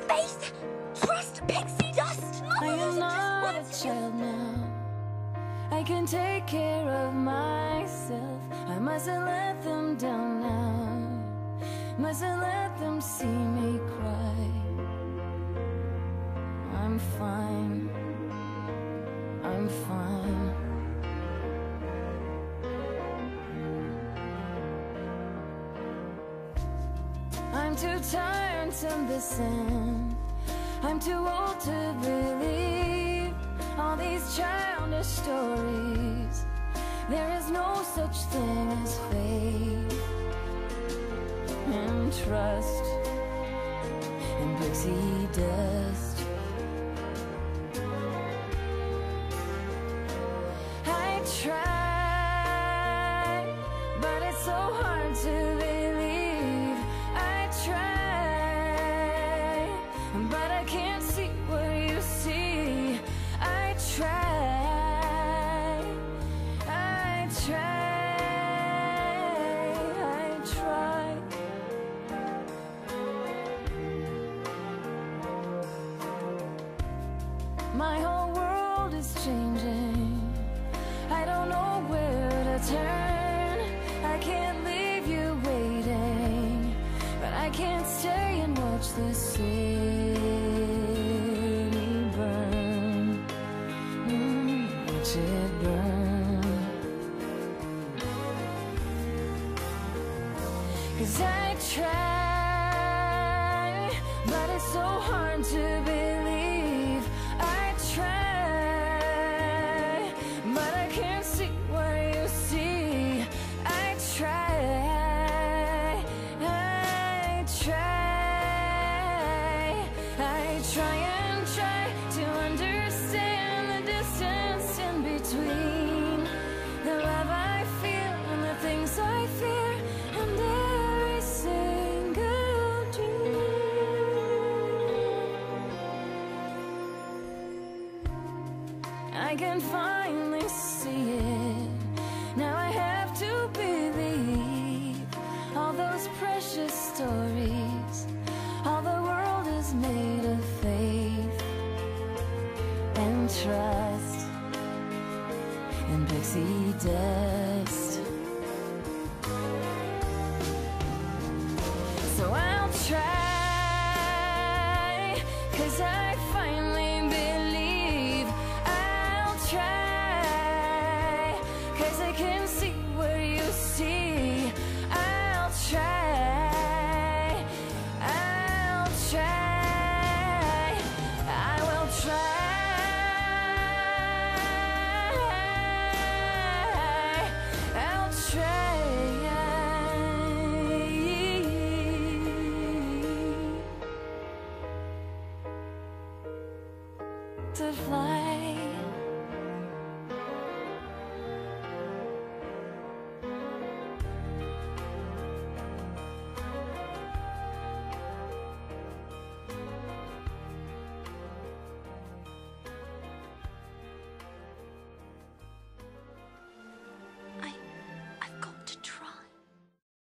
face. Trust pixie dust. I am not a child now. I can take care of myself. I mustn't let them down now. Mustn't let them see me cry. I'm fine. I'm fine. I'm too tired to listen. I'm too old to believe all these childish stories. There is no such thing as faith and trust and pixie dust. I try, but it's so hard to believe. I try, but I can't see what you see. I try, I try, I try. My whole world is changing. I don't know where to turn. I can't leave you waiting, but I can't stay and watch the city burn. Watch it burn. 'Cause I try, but it's so hard to believe. I try, but I can't see what you see. I try, I try, I try and try to understand the distance in between the love I feel and the things I fear, and every single dream. I can finally see it. Now I have to believe all those precious stories. All the world is made of faith and trust and pixie dust. So I'll try, 'cause I finally believe. I'll try, 'cause I can see what you see. I'll try, I'll try, I will try, I'll try to fly.